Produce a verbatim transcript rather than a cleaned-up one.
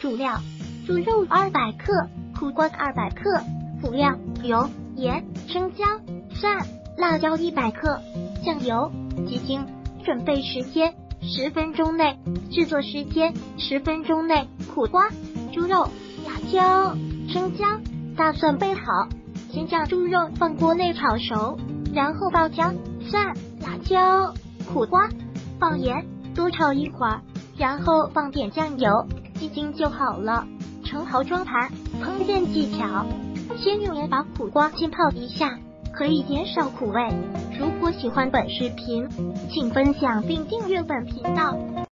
主料：猪肉二百克，苦瓜二百克。辅料：油、盐、生姜、蒜、辣椒一百克，酱油、鸡精。准备时间十分钟内，制作时间十分钟内。苦瓜、猪肉、辣椒、生姜、大蒜备好，先将猪肉放锅内炒熟，然后爆姜、蒜、辣椒、苦瓜，放盐，多炒一会儿，然后放点酱油、鸡精就好了。盛好装盘。烹饪技巧：先用盐把苦瓜浸泡一下，可以减少苦味。如果喜欢本视频，请分享并订阅本频道。